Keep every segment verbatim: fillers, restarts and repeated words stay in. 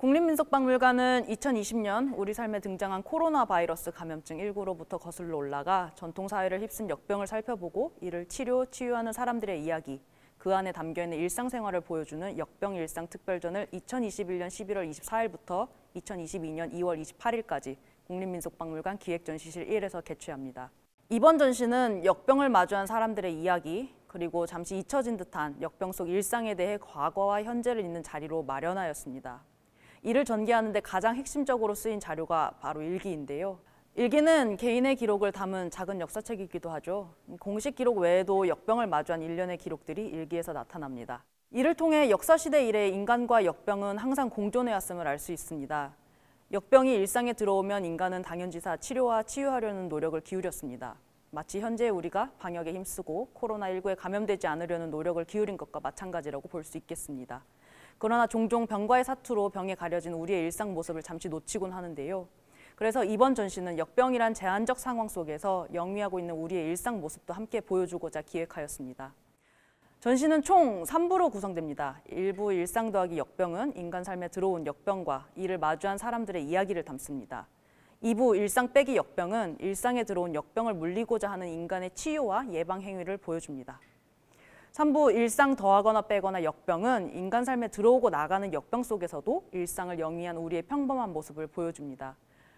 국립민속박물관은 이천이십 년 우리 삶에 등장한 코로나 바이러스 감염증 일구로부터 거슬러 올라가 전통사회를 휩쓴 역병을 살펴보고 이를 치료, 치유하는 사람들의 이야기, 그 안에 담겨있는 일상생활을 보여주는 역병일상특별전을 이천이십일 년 십일월 이십사일부터 이천이십이 년 이월 이십팔일까지 국립민속박물관 기획전시실 일에서 개최합니다. 이번 전시는 역병을 마주한 사람들의 이야기, 그리고 잠시 잊혀진 듯한 역병 속 일상에 대해 과거와 현재를 잇는 자리로 마련하였습니다. 이를 전개하는 데 가장 핵심적으로 쓰인 자료가 바로 일기인데요. 일기는 개인의 기록을 담은 작은 역사책이기도 하죠. 공식 기록 외에도 역병을 마주한 일련의 기록들이 일기에서 나타납니다. 이를 통해 역사시대 이래 인간과 역병은 항상 공존해왔음을 알 수 있습니다. 역병이 일상에 들어오면 인간은 당연지사 치료와 치유하려는 노력을 기울였습니다. 마치 현재 우리가 방역에 힘쓰고 코로나 일구에 감염되지 않으려는 노력을 기울인 것과 마찬가지라고 볼 수 있겠습니다. 그러나 종종 병과의 사투로 병에 가려진 우리의 일상 모습을 잠시 놓치곤 하는데요. 그래서 이번 전시는 역병이란 제한적 상황 속에서 영위하고 있는 우리의 일상 모습도 함께 보여주고자 기획하였습니다. 전시는 총 삼 부로 구성됩니다. 일 부 일상 더하기 역병은 인간 삶에 들어온 역병과 이를 마주한 사람들의 이야기를 담습니다. 이 부 일상 빼기 역병은 일상에 들어온 역병을 물리고자 하는 인간의 치유와 예방 행위를 보여줍니다. 삼 부 일상 더하거나 빼거나 역병은 인간 삶에 들어오고 나가는 역병 속에서도 일상을 영위한 우리의 평범한 모습을 보여줍니다.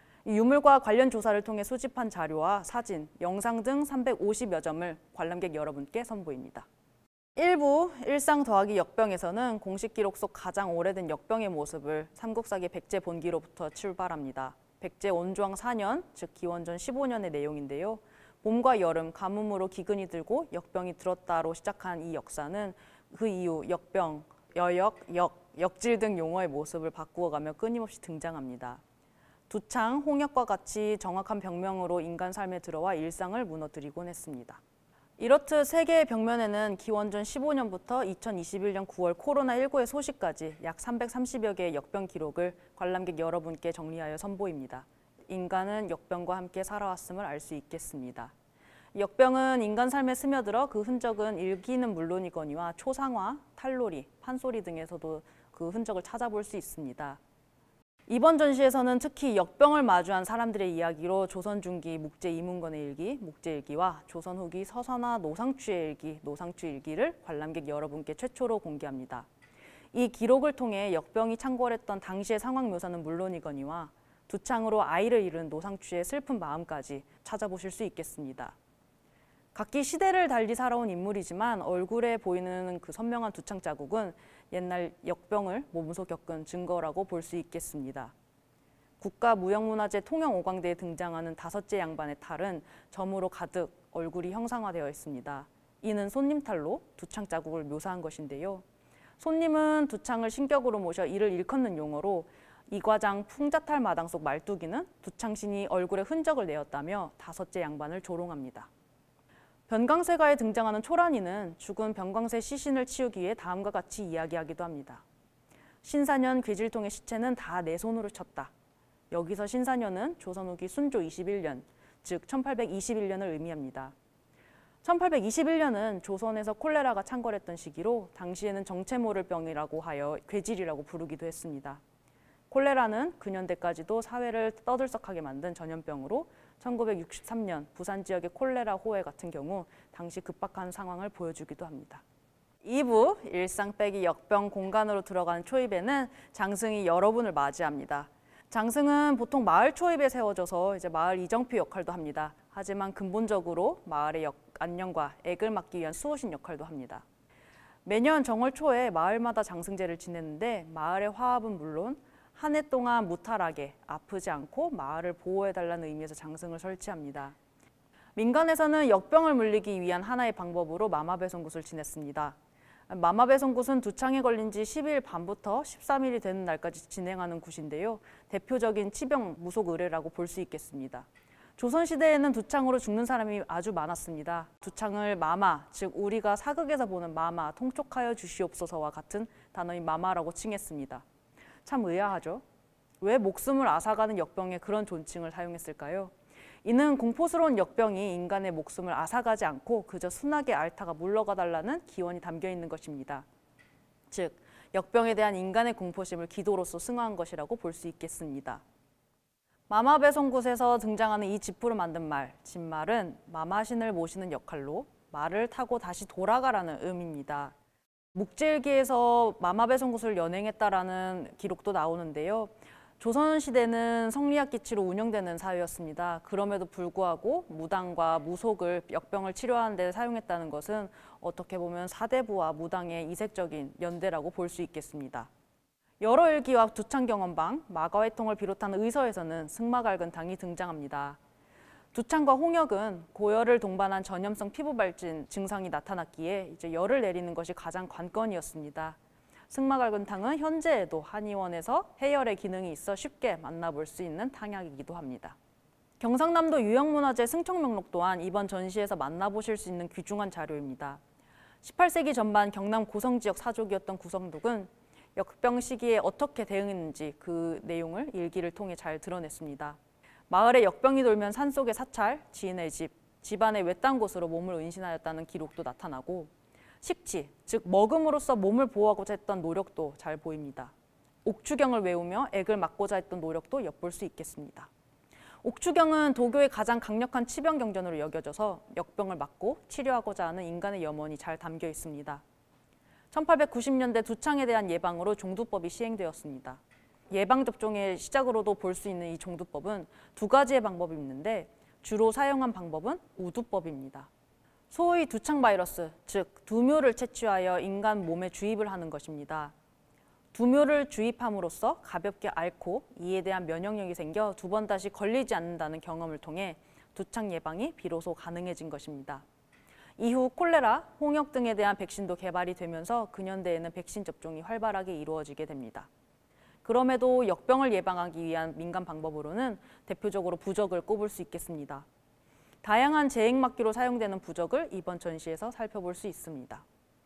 유물과 관련 조사를 통해 수집한 자료와 사진, 영상 등 삼백오십여 점을 관람객 여러분께 선보입니다. 일 부 일상 더하기 역병에서는 공식 기록 속 가장 오래된 역병의 모습을 삼국사기 백제 본기로부터 출발합니다. 백제 온조왕 사 년, 즉 기원전 십오 년의 내용인데요. 봄과 여름, 가뭄으로 기근이 들고 역병이 들었다로 시작한 이 역사는 그 이후 역병, 여역, 역, 역질 등 용어의 모습을 바꾸어가며 끊임없이 등장합니다. 두창, 홍역과 같이 정확한 병명으로 인간 삶에 들어와 일상을 무너뜨리곤 했습니다. 이렇듯 세계의 벽면에는 기원전 십오 년부터 이천이십일 년 구월 코로나 일구의 소식까지 약 삼백삼십여 개의 역병 기록을 관람객 여러분께 정리하여 선보입니다. 인간은 역병과 함께 살아왔음을 알 수 있겠습니다. 역병은 인간 삶에 스며들어 그 흔적은 일기는 물론이거니와 초상화, 탈놀이, 판소리 등에서도 그 흔적을 찾아볼 수 있습니다. 이번 전시에서는 특히 역병을 마주한 사람들의 이야기로 조선 중기 묵제 이문건의 일기, 묵제일기와 조선 후기 서선화 노상추의 일기, 노상추일기를 관람객 여러분께 최초로 공개합니다. 이 기록을 통해 역병이 창궐했던 당시의 상황 묘사는 물론이거니와 두창으로 아이를 잃은 노상추의 슬픈 마음까지 찾아보실 수 있겠습니다. 각기 시대를 달리 살아온 인물이지만 얼굴에 보이는 그 선명한 두창 자국은 옛날 역병을 몸소 겪은 증거라고 볼 수 있겠습니다. 국가무형문화재 통영오광대에 등장하는 다섯째 양반의 탈은 점으로 가득 얼굴이 형상화되어 있습니다. 이는 손님탈로 두창 자국을 묘사한 것인데요. 손님은 두창을 신격으로 모셔 이를 일컫는 용어로 이과장 풍자탈 마당 속 말뚝이는 두창신이 얼굴에 흔적을 내었다며 다섯째 양반을 조롱합니다. 변광세가에 등장하는 초란이는 죽은 변광세 시신을 치우기 위해 다음과 같이 이야기하기도 합니다. 신사년 괴질통의 시체는 다 내 손으로 쳤다. 여기서 신사년은 조선 후기 순조 이십일 년, 즉 천팔백이십일 년을 의미합니다. 천팔백이십일 년은 조선에서 콜레라가 창궐했던 시기로 당시에는 정체 모를 병이라고 하여 괴질이라고 부르기도 했습니다. 콜레라는 근현대까지도 사회를 떠들썩하게 만든 전염병으로 천구백육십삼 년 부산 지역의 콜레라 호해 같은 경우 당시 급박한 상황을 보여주기도 합니다. 이 부 일상 빼기 역병 공간으로 들어가는 초입에는 장승이 여러분을 맞이합니다. 장승은 보통 마을 초입에 세워져서 이제 마을 이정표 역할도 합니다. 하지만 근본적으로 마을의 역, 안녕과 액을 막기 위한 수호신 역할도 합니다. 매년 정월 초에 마을마다 장승제를 지내는데 마을의 화합은 물론 한 해 동안 무탈하게 아프지 않고 마을을 보호해달라는 의미에서 장승을 설치합니다. 민간에서는 역병을 물리기 위한 하나의 방법으로 마마배송굿을 지냈습니다. 마마배송굿은 두창에 걸린 지 십 일 밤부터 십삼 일이 되는 날까지 진행하는 굿인데요. 대표적인 치병 무속 의례라고 볼 수 있겠습니다. 조선시대에는 두창으로 죽는 사람이 아주 많았습니다. 두창을 마마, 즉 우리가 사극에서 보는 마마, 통촉하여 주시옵소서와 같은 단어인 마마라고 칭했습니다. 참 의아하죠? 왜 목숨을 앗아가는 역병에 그런 존칭을 사용했을까요? 이는 공포스러운 역병이 인간의 목숨을 앗아가지 않고 그저 순하게 앓다가 물러가 달라는 기원이 담겨 있는 것입니다. 즉, 역병에 대한 인간의 공포심을 기도로서 승화한 것이라고 볼 수 있겠습니다. 마마배송굿에서 등장하는 이 지푸로 만든 말, 진말은 마마신을 모시는 역할로 말을 타고 다시 돌아가라는 의미입니다. 묵제일기에서 마마배송굿을 연행했다라는 기록도 나오는데요. 조선시대는 성리학 기치로 운영되는 사회였습니다. 그럼에도 불구하고 무당과 무속을 역병을 치료하는 데 사용했다는 것은 어떻게 보면 사대부와 무당의 이색적인 연대라고 볼 수 있겠습니다. 여러 일기와 두창경험방, 마가회통을 비롯한 의서에서는 승마갈근탕이 등장합니다. 두창과 홍역은 고열을 동반한 전염성 피부 발진 증상이 나타났기에 이제 열을 내리는 것이 가장 관건이었습니다. 승마갈근탕은 현재에도 한의원에서 해열의 기능이 있어 쉽게 만나볼 수 있는 탕약이기도 합니다. 경상남도 유형문화재 승총명록 또한 이번 전시에서 만나보실 수 있는 귀중한 자료입니다. 십팔 세기 전반 경남 고성 지역 사족이었던 구성독은 역병 시기에 어떻게 대응했는지 그 내용을 일기를 통해 잘 드러냈습니다. 마을에 역병이 돌면 산속의 사찰, 지인의 집, 집안의 외딴 곳으로 몸을 은신하였다는 기록도 나타나고 식치, 즉 먹음으로써 몸을 보호하고자 했던 노력도 잘 보입니다. 옥추경을 외우며 액을 막고자 했던 노력도 엿볼 수 있겠습니다. 옥추경은 도교의 가장 강력한 치병 경전으로 여겨져서 역병을 막고 치료하고자 하는 인간의 염원이 잘 담겨 있습니다. 천팔백구십 년대 두창에 대한 예방으로 종두법이 시행되었습니다. 예방접종의 시작으로도 볼 수 있는 이 종두법은 두 가지의 방법이 있는데 주로 사용한 방법은 우두법입니다. 소의 두창 바이러스, 즉 두묘를 채취하여 인간 몸에 주입을 하는 것입니다. 두묘를 주입함으로써 가볍게 앓고 이에 대한 면역력이 생겨 두 번 다시 걸리지 않는다는 경험을 통해 두창 예방이 비로소 가능해진 것입니다. 이후 콜레라, 홍역 등에 대한 백신도 개발이 되면서 근현대에는 백신 접종이 활발하게 이루어지게 됩니다. 그럼에도 역병을 예방하기 위한 민간 방법으로는 대표적으로 부적을 꼽을 수 있겠습니다. 다양한 제액막기로 사용되는 부적을 이번 전시에서 살펴볼 수 있습니다.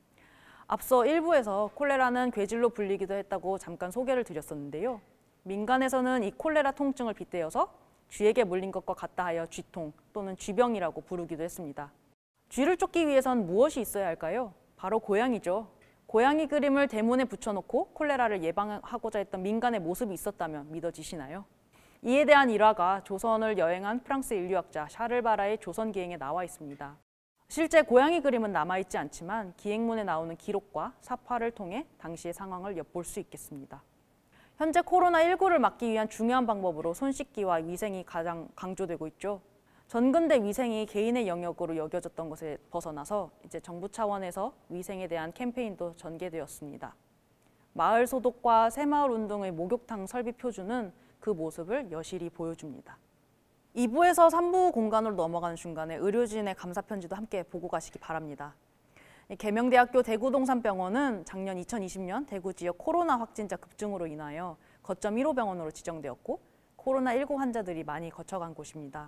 앞서 일부에서 콜레라는 괴질로 불리기도 했다고 잠깐 소개를 드렸었는데요. 민간에서는 이 콜레라 통증을 빗대어서 쥐에게 물린 것과 같다 하여 쥐통 또는 쥐병이라고 부르기도 했습니다. 쥐를 쫓기 위해선 무엇이 있어야 할까요? 바로 고양이죠. 고양이 그림을 대문에 붙여놓고 콜레라를 예방하고자 했던 민간의 모습이 있었다면 믿어지시나요? 이에 대한 일화가 조선을 여행한 프랑스 인류학자 샤를바라의 조선기행에 나와 있습니다. 실제 고양이 그림은 남아있지 않지만 기행문에 나오는 기록과 사파를 통해 당시의 상황을 엿볼 수 있겠습니다. 현재 코로나 일구를 막기 위한 중요한 방법으로 손 씻기와 위생이 가장 강조되고 있죠. 전근대 위생이 개인의 영역으로 여겨졌던 것에 벗어나서 이제 정부 차원에서 위생에 대한 캠페인도 전개되었습니다. 마을 소독과 새마을 운동의 목욕탕 설비 표준은 그 모습을 여실히 보여줍니다. 이 부에서 삼 부 공간으로 넘어가는 중간에 의료진의 감사 편지도 함께 보고 가시기 바랍니다. 계명대학교 대구동산병원은 작년 이천이십 년 대구 지역 코로나 확진자 급증으로 인하여 거점 일 호 병원으로 지정되었고 코로나 일구 환자들이 많이 거쳐간 곳입니다.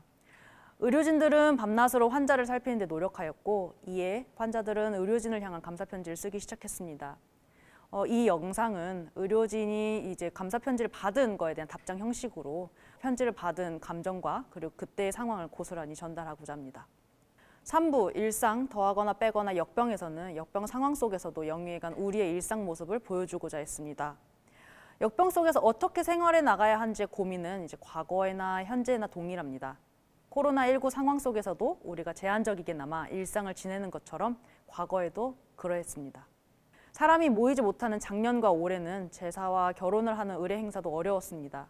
의료진들은 밤낮으로 환자를 살피는 데 노력하였고 이에 환자들은 의료진을 향한 감사 편지를 쓰기 시작했습니다. 어, 이 영상은 의료진이 이제 감사 편지를 받은 거에 대한 답장 형식으로 편지를 받은 감정과 그리고 그때의 상황을 고스란히 전달하고자 합니다. 삼 부 일상 더하거나 빼거나 역병에서는 역병 상황 속에서도 영위해간 우리의 일상 모습을 보여주고자 했습니다. 역병 속에서 어떻게 생활해 나가야 하는지의 고민은 이제 과거에나 현재나 동일합니다. 코로나 일구 상황 속에서도 우리가 제한적이게나마 일상을 지내는 것처럼 과거에도 그러했습니다. 사람이 모이지 못하는 작년과 올해는 제사와 결혼을 하는 의례 행사도 어려웠습니다.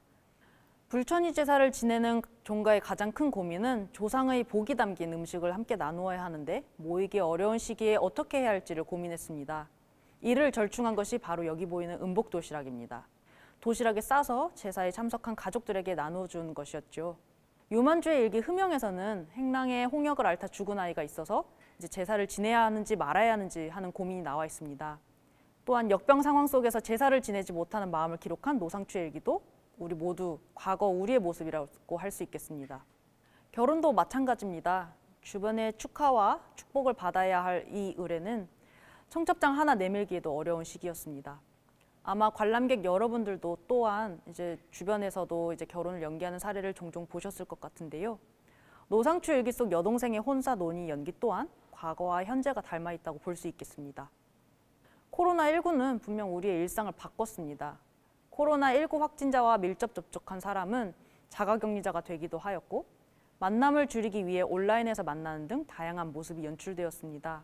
불천이 제사를 지내는 종가의 가장 큰 고민은 조상의 복이 담긴 음식을 함께 나누어야 하는데 모이기 어려운 시기에 어떻게 해야 할지를 고민했습니다. 이를 절충한 것이 바로 여기 보이는 음복도시락입니다. 도시락에 싸서 제사에 참석한 가족들에게 나눠준 것이었죠. 유만주의 일기 흠영에서는 행랑에 홍역을 앓다 죽은 아이가 있어서 이제 제사를 지내야 하는지 말아야 하는지 하는 고민이 나와 있습니다. 또한 역병 상황 속에서 제사를 지내지 못하는 마음을 기록한 노상추의 일기도 우리 모두 과거 우리의 모습이라고 할 수 있겠습니다. 결혼도 마찬가지입니다. 주변의 축하와 축복을 받아야 할 이 의례는 청첩장 하나 내밀기에도 어려운 시기였습니다. 아마 관람객 여러분들도 또한 이제 주변에서도 이제 결혼을 연기하는 사례를 종종 보셨을 것 같은데요. 노상추 일기 속 여동생의 혼사 논의 연기 또한 과거와 현재가 닮아 있다고 볼 수 있겠습니다. 코로나십구는 분명 우리의 일상을 바꿨습니다. 코로나십구 확진자와 밀접 접촉한 사람은 자가격리자가 되기도 하였고, 만남을 줄이기 위해 온라인에서 만나는 등 다양한 모습이 연출되었습니다.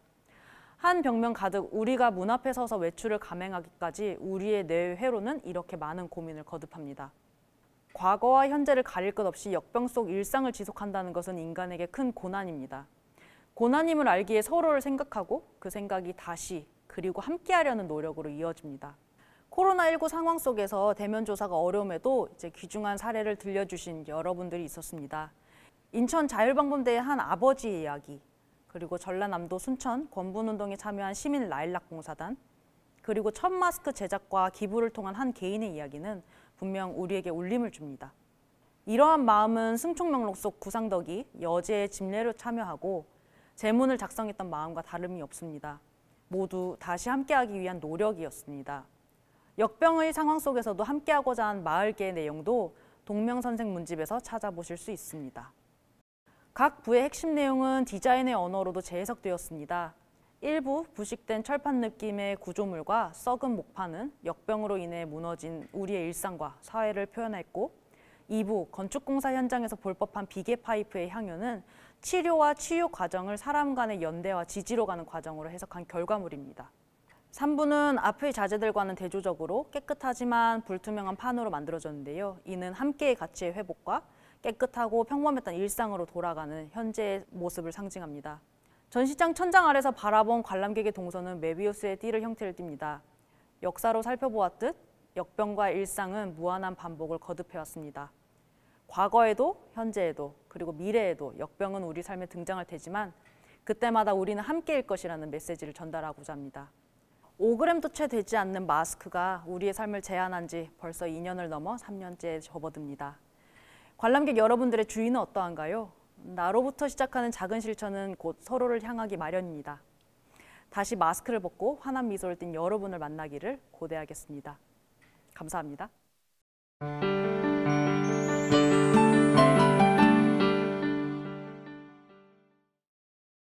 한 벽면 가득 우리가 문 앞에 서서 외출을 감행하기까지 우리의 뇌의 회로는 이렇게 많은 고민을 거듭합니다. 과거와 현재를 가릴 것 없이 역병 속 일상을 지속한다는 것은 인간에게 큰 고난입니다. 고난임을 알기에 서로를 생각하고 그 생각이 다시 그리고 함께하려는 노력으로 이어집니다. 코로나십구 상황 속에서 대면 조사가 어려움에도 이제 귀중한 사례를 들려주신 여러분들이 있었습니다. 인천 자율방범대의 한 아버지의 이야기, 그리고 전라남도 순천 권분운동에 참여한 시민 라일락봉사단, 그리고 첫 마스크 제작과 기부를 통한 한 개인의 이야기는 분명 우리에게 울림을 줍니다. 이러한 마음은 승총명록 속 구상덕이 여제의 집례를 참여하고 제문을 작성했던 마음과 다름이 없습니다. 모두 다시 함께하기 위한 노력이었습니다. 역병의 상황 속에서도 함께하고자 한 마을계의 내용도 동명선생 문집에서 찾아보실 수 있습니다. 각 부의 핵심 내용은 디자인의 언어로도 재해석되었습니다. 일부 부식된 철판 느낌의 구조물과 썩은 목판은 역병으로 인해 무너진 우리의 일상과 사회를 표현했고, 이 부 건축공사 현장에서 볼 법한 비계 파이프의 향유는 치료와 치유 과정을 사람 간의 연대와 지지로 가는 과정으로 해석한 결과물입니다. 삼 부는 앞의 자재들과는 대조적으로 깨끗하지만 불투명한 판으로 만들어졌는데요. 이는 함께의 가치의 회복과 깨끗하고 평범했던 일상으로 돌아가는 현재의 모습을 상징합니다. 전시장 천장 아래서 바라본 관람객의 동선은 메비우스의 띠를 형태를 띱니다. 역사로 살펴보았듯 역병과 일상은 무한한 반복을 거듭해왔습니다. 과거에도 현재에도 그리고 미래에도 역병은 우리 삶에 등장할 테지만 그때마다 우리는 함께일 것이라는 메시지를 전달하고자 합니다. 오 그램도 채 되지 않는 마스크가 우리의 삶을 제한한 지 벌써 이 년을 넘어 삼 년째에 접어듭니다. 관람객 여러분들의 주의는 어떠한가요? 나로부터 시작하는 작은 실천은 곧 서로를 향하기 마련입니다. 다시 마스크를 벗고 환한 미소를 띤 여러분을 만나기를 고대하겠습니다. 감사합니다.